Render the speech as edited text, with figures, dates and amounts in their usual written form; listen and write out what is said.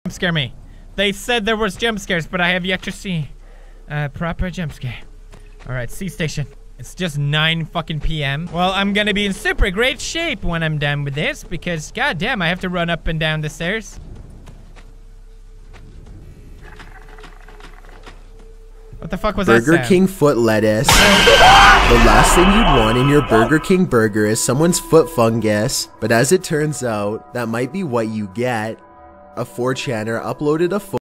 Scare me. They said there was jump scares, but I have yet to see a proper jump scare. Alright, C station. It's just 9 fucking p.m. Well, I'm gonna be in super great shape when I'm done with this because, goddamn, I have to run up and down the stairs. What the fuck was that Burger sound? King foot lettuce. The last thing you'd want in your Burger King burger is someone's foot fungus. But as it turns out, that might be what you get. A 4chaner uploaded a